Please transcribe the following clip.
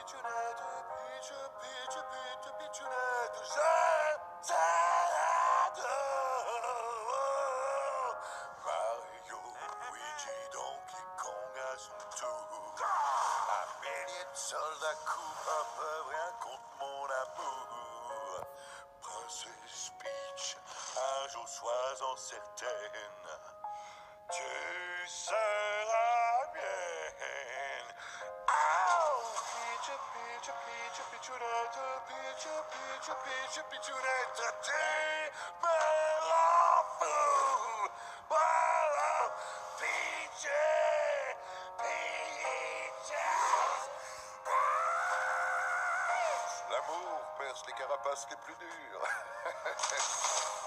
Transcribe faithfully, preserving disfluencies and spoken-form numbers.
Pitchounette, pitch, pitch, pitch, Pitchounette, je t'aide. Mario, Luigi, Donkey Kong à son tour. Un millier de soldats coupent un peu rien contre mon amour. Princesse Peach, un jour sois-en certaine, tu seras mienne. Oh, Peach, Peach, Peach, Pitchounette, Peach, Peach, Peach, Pitchounette, tu me rends fou. Oh, Peach, Peach. L'amour perce les carapaces les plus dures.